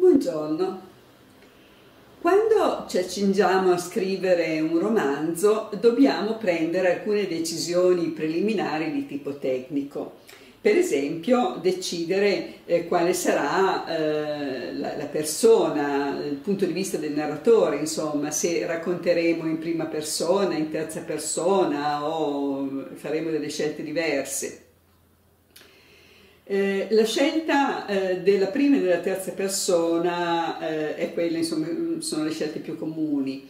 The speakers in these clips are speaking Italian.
Buongiorno. Quando ci accingiamo a scrivere un romanzo, dobbiamo prendere alcune decisioni preliminari di tipo tecnico. Per esempio, decidere quale sarà la persona, il punto di vista del narratore, insomma, se racconteremo in prima persona, in terza persona o faremo delle scelte diverse. La scelta della prima e della terza persona è quella, insomma, sono le scelte più comuni.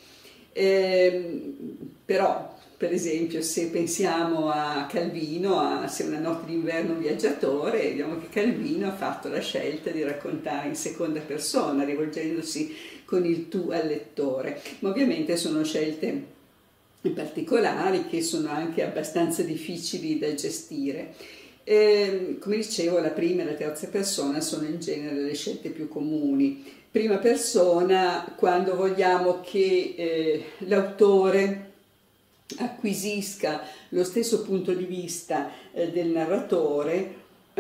Però, per esempio, se pensiamo a Calvino, a Se una notte d'inverno un viaggiatore, vediamo che Calvino ha fatto la scelta di raccontare in seconda persona, rivolgendosi con il tu al lettore. Ma ovviamente sono scelte particolari che sono anche abbastanza difficili da gestire. Come dicevo, la prima e la terza persona sono in genere le scelte più comuni. Prima persona quando vogliamo che l'autore acquisisca lo stesso punto di vista del narratore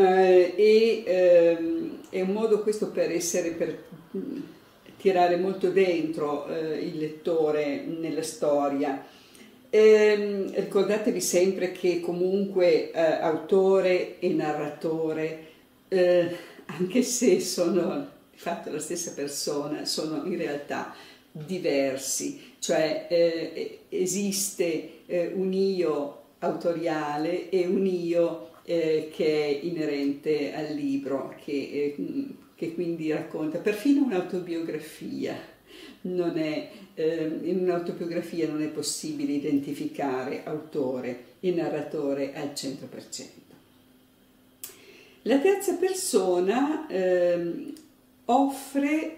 è un modo questo per tirare molto dentro il lettore nella storia. Ricordatevi sempre che comunque autore e narratore, anche se sono di fatto la stessa persona, sono in realtà diversi, cioè esiste un io autoriale e un io che è inerente al libro, che quindi racconta perfino un'autobiografia. In un'autobiografia non è possibile identificare autore e narratore al 100%. La terza persona offre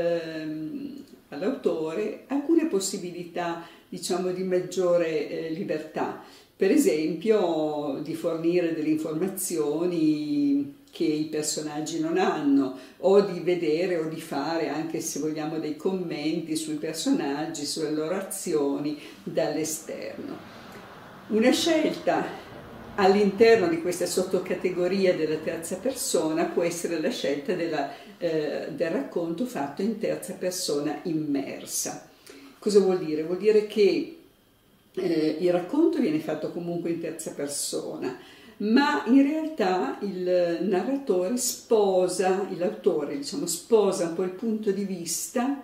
all'autore alcune possibilità, diciamo, di maggiore libertà, per esempio di fornire delle informazioni che i personaggi non hanno, o di vedere o di fare, anche se vogliamo, dei commenti sui personaggi, sulle loro azioni dall'esterno. Una scelta all'interno di questa sottocategoria della terza persona può essere la scelta del racconto fatto in terza persona immersa. Cosa vuol dire? Vuol dire che il racconto viene fatto comunque in terza persona, ma in realtà il narratore l'autore, diciamo, sposa un po' il punto di vista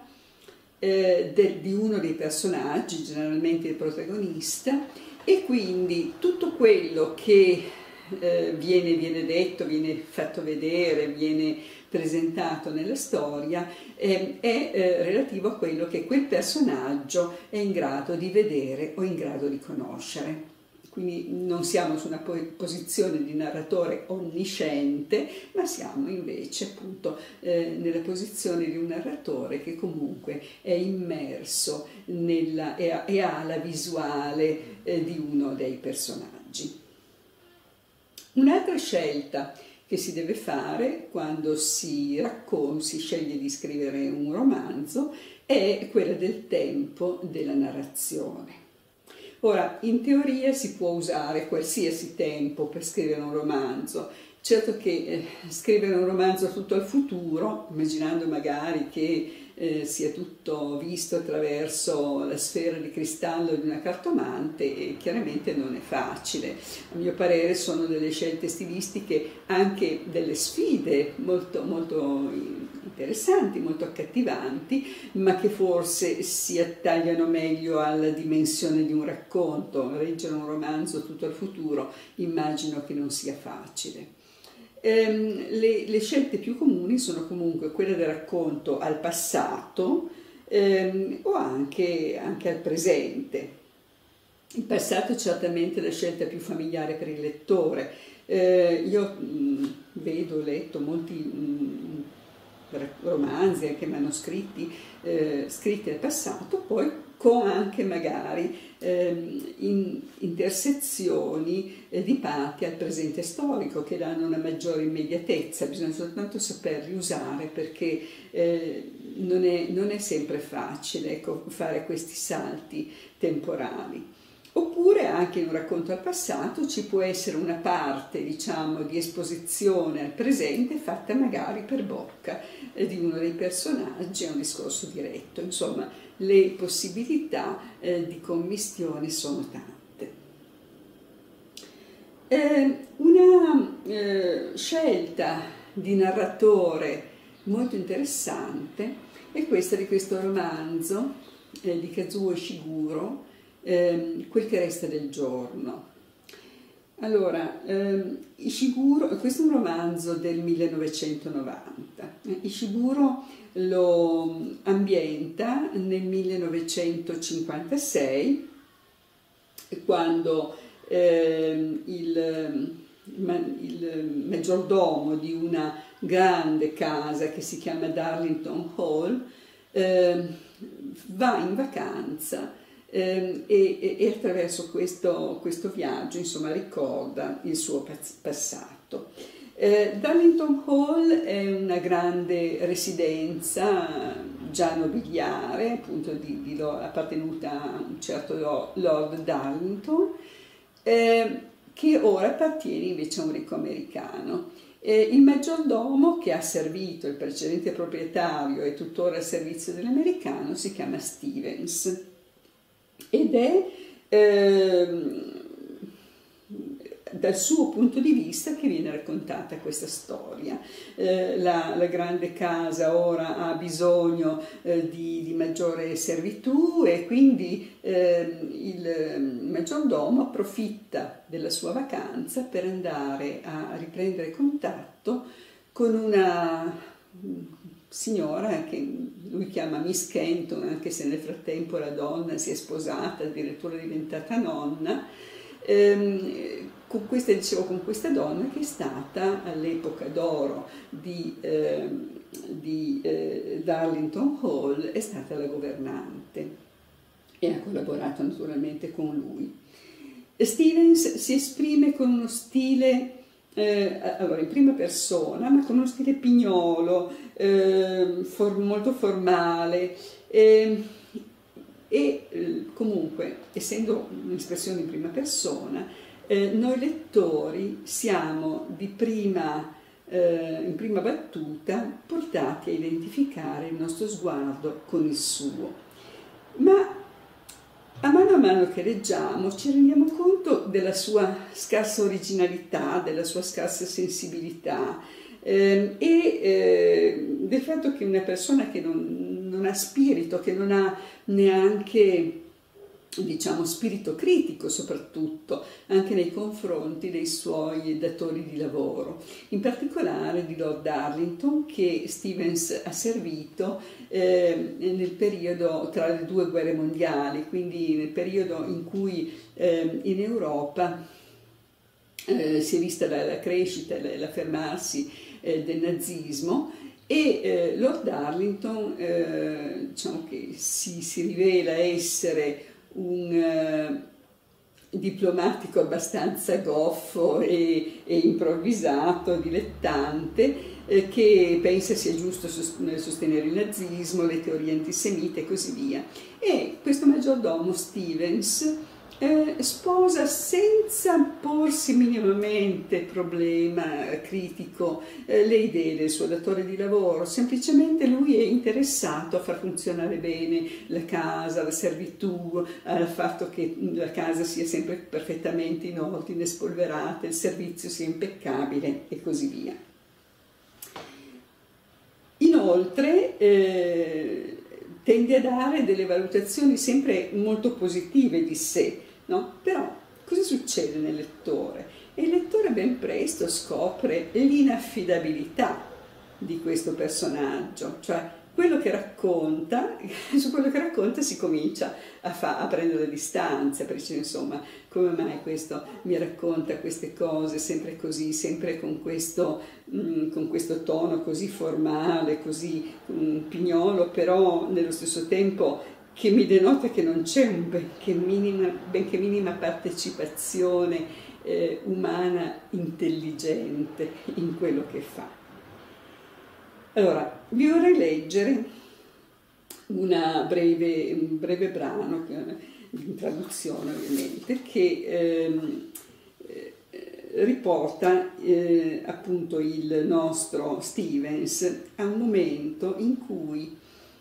di uno dei personaggi, generalmente il protagonista, e quindi tutto quello che viene detto, viene fatto vedere, viene presentato nella storia è relativo a quello che quel personaggio è in grado di vedere o in grado di conoscere. Quindi non siamo su una posizione di narratore onnisciente, ma siamo invece appunto nella posizione di un narratore che comunque è immerso e ha la visuale di uno dei personaggi. Un'altra scelta che si deve fare quando si sceglie di scrivere un romanzo è quella del tempo della narrazione. Ora, in teoria si può usare qualsiasi tempo per scrivere un romanzo. Certo che scrivere un romanzo tutto al futuro, immaginando magari che sia tutto visto attraverso la sfera di cristallo di una cartomante, chiaramente non è facile. A mio parere sono delle scelte stilistiche, anche delle sfide molto, molto interessanti, molto accattivanti, ma che forse si attagliano meglio alla dimensione di un racconto. Leggere un romanzo tutto al futuro immagino che non sia facile. Le scelte più comuni sono comunque quelle del racconto al passato o anche al presente. Il passato è certamente la scelta più familiare per il lettore. Io ho letto molti romanzi, anche manoscritti scritti al passato, poi con anche magari intersezioni di parti al presente storico che danno una maggiore immediatezza. Bisogna soltanto saperli usare, perché non è sempre facile, ecco, fare questi salti temporali. Oppure anche in un racconto al passato ci può essere una parte, diciamo, di esposizione al presente fatta magari per bocca di uno dei personaggi, è un discorso diretto. Insomma, le possibilità di commistione sono tante. Una scelta di narratore molto interessante è questa di questo romanzo di Kazuo Ishiguro, Quel che resta del giorno. Allora, Ishiguro, questo è un romanzo del 1990. Ishiguro lo ambienta nel 1956, quando il maggiordomo di una grande casa che si chiama Darlington Hall va in vacanza e attraverso questo viaggio, insomma, ricorda il suo passato. Darlington Hall è una grande residenza già nobiliare, appunto appartenuta a un certo Lord Darlington, che ora appartiene invece a un ricco americano. Il maggiordomo che ha servito il precedente proprietario e tuttora al servizio dell'americano si chiama Stevens ed è dal suo punto di vista che viene raccontata questa storia. La grande casa ora ha bisogno di maggiore servitù e quindi il maggiordomo approfitta della sua vacanza per andare a riprendere contatto con una signora che lui chiama Miss Kenton, anche se nel frattempo la donna si è sposata, addirittura è diventata nonna, con questa donna che è stata all'epoca d'oro di Darlington Hall, è stata la governante e ha collaborato naturalmente con lui. Stevens si esprime con uno stile allora in prima persona, ma con uno stile pignolo, molto formale e comunque, essendo un'espressione in prima persona, noi lettori siamo in prima battuta portati a identificare il nostro sguardo con il suo. Ma a mano che leggiamo ci rendiamo conto della sua scarsa originalità, della sua scarsa sensibilità e del fatto che una persona che non ha spirito, che non ha neanche, diciamo, spirito critico soprattutto, anche nei confronti dei suoi datori di lavoro, in particolare di Lord Darlington, che Stevens ha servito nel periodo tra le due guerre mondiali, quindi nel periodo in cui in Europa si è vista la crescita e l'affermarsi del nazismo, e Lord Darlington diciamo che si rivela essere un diplomatico abbastanza goffo e improvvisato, dilettante, che pensa sia giusto sostenere il nazismo, le teorie antisemite e così via. E questo maggiordomo Stevens sposa senza porsi minimamente problema critico le idee del suo datore di lavoro, semplicemente lui è interessato a far funzionare bene la casa, la servitù, al fatto che la casa sia sempre perfettamente in ordine, spolverata, il servizio sia impeccabile e così via. Inoltre tende a dare delle valutazioni sempre molto positive di sé, no? Però cosa succede nel lettore? E il lettore ben presto scopre l'inaffidabilità di questo personaggio, cioè quello che racconta, su quello che racconta si comincia a prendere distanza, perché insomma, come mai questo mi racconta queste cose sempre così, sempre con questo tono così formale, così pignolo, però nello stesso tempo che mi denota che non c'è benché minima partecipazione umana intelligente in quello che fa. Allora, vi vorrei leggere un breve brano, in traduzione ovviamente, che riporta appunto il nostro Stevens a un momento in cui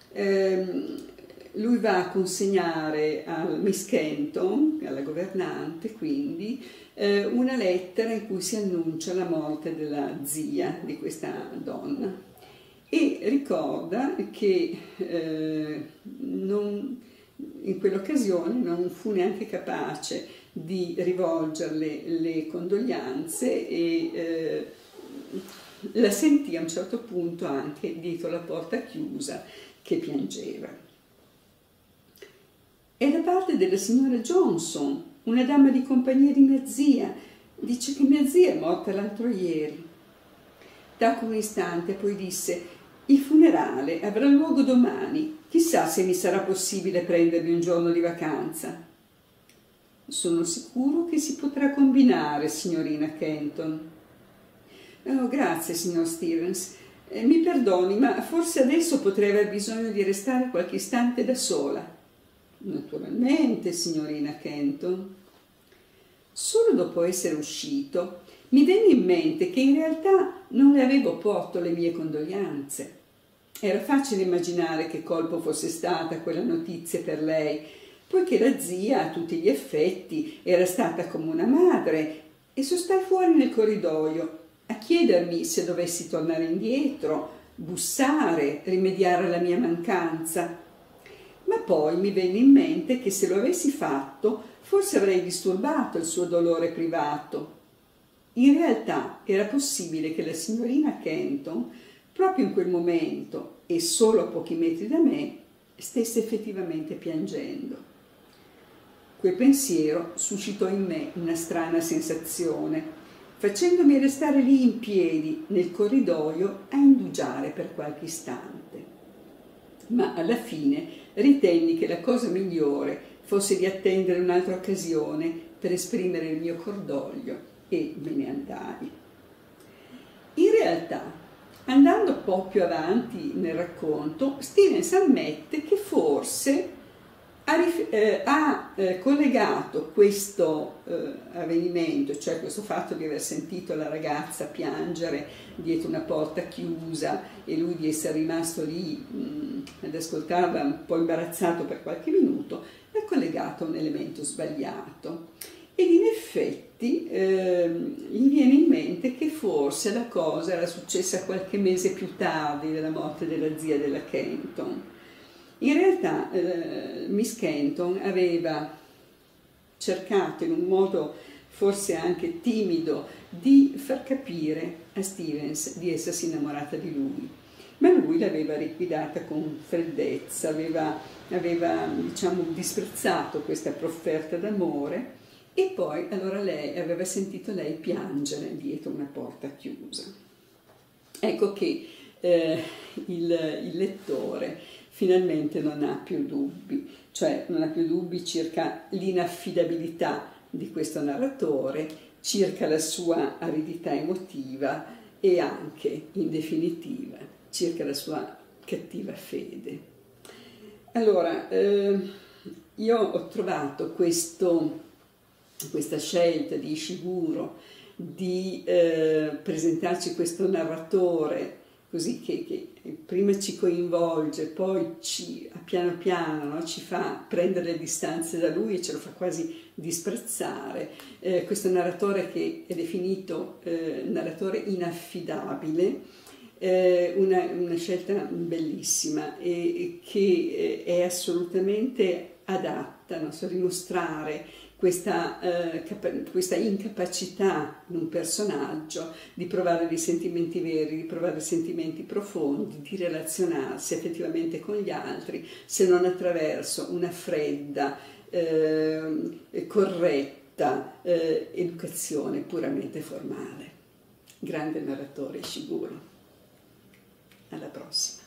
lui va a consegnare al Miss Kenton, alla governante quindi, una lettera in cui si annuncia la morte della zia di questa donna e ricorda che in quell'occasione non fu neanche capace di rivolgerle le condoglianze e la sentì a un certo punto anche dietro la porta chiusa che piangeva. E da parte della signora Johnson, una dama di compagnia di mia zia, dice che mia zia è morta l'altro ieri. Tacque un istante, poi disse: il funerale avrà luogo domani, chissà se mi sarà possibile prendermi un giorno di vacanza. Sono sicuro che si potrà combinare, signorina Kenton. Oh, grazie, signor Stevens. Mi perdoni, ma forse adesso potrei aver bisogno di restare qualche istante da sola. Naturalmente, signorina Kenton. Solo dopo essere uscito mi venne in mente che in realtà non le avevo porto le mie condoglianze. Era facile immaginare che colpo fosse stata quella notizia per lei, poiché la zia, a tutti gli effetti, era stata come una madre, e sostai fuori nel corridoio a chiedermi se dovessi tornare indietro, bussare, rimediare alla mia mancanza. Ma poi mi venne in mente che se lo avessi fatto, forse avrei disturbato il suo dolore privato. In realtà era possibile che la signorina Kenton, proprio in quel momento e solo a pochi metri da me, stesse effettivamente piangendo. Quel pensiero suscitò in me una strana sensazione, facendomi restare lì in piedi nel corridoio a indugiare per qualche istante. Ma alla fine ritenni che la cosa migliore fosse di attendere un'altra occasione per esprimere il mio cordoglio e me ne andai. In realtà, andando un po' più avanti nel racconto, Stevens ammette che forse ha collegato questo avvenimento, cioè questo fatto di aver sentito la ragazza piangere dietro una porta chiusa e lui di essere rimasto lì ad ascoltarla un po' imbarazzato per qualche minuto, l'ha collegato a un elemento sbagliato. Ed in effetti gli viene in mente che forse la cosa era successa qualche mese più tardi della morte della zia della Kenton. In realtà Miss Kenton aveva cercato in un modo forse anche timido di far capire a Stevens di essersi innamorata di lui, ma lui l'aveva liquidata con freddezza, aveva diciamo disprezzato questa profferta d'amore. E poi allora lei aveva sentito piangere dietro una porta chiusa. Ecco che il lettore finalmente non ha più dubbi, cioè non ha più dubbi circa l'inaffidabilità di questo narratore, circa la sua aridità emotiva e anche, in definitiva, circa la sua cattiva fede. Allora, io ho trovato questa scelta di Ishiguro di presentarci questo narratore così che prima ci coinvolge, poi piano piano, no, ci fa prendere le distanze da lui e ce lo fa quasi disprezzare. Questo narratore che è definito narratore inaffidabile, una scelta bellissima e che è assolutamente adatta, no, a dimostrare questa incapacità in un personaggio di provare dei sentimenti veri, di provare sentimenti profondi, di relazionarsi effettivamente con gli altri, se non attraverso una fredda, corretta educazione puramente formale. Grande narratore Ishiguro. Alla prossima.